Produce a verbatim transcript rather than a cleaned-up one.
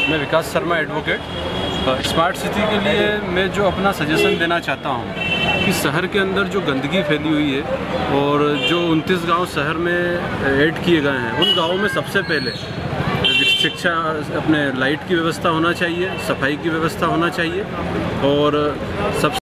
मैं Vikas Sharma advocate. Smart city के लिए मैं जो अपना सजेशन देना चाहता हूँ कि शहर के अंदर जो गंदगी फैली हुई है और जो उनतीस गांव शहर में ऐड किए गए हैं, उन गांवों में सबसे पहले शिक्षा, अपने लाइट की व्यवस्था होना चाहिए, सफाई की व्यवस्था होना चाहिए और सब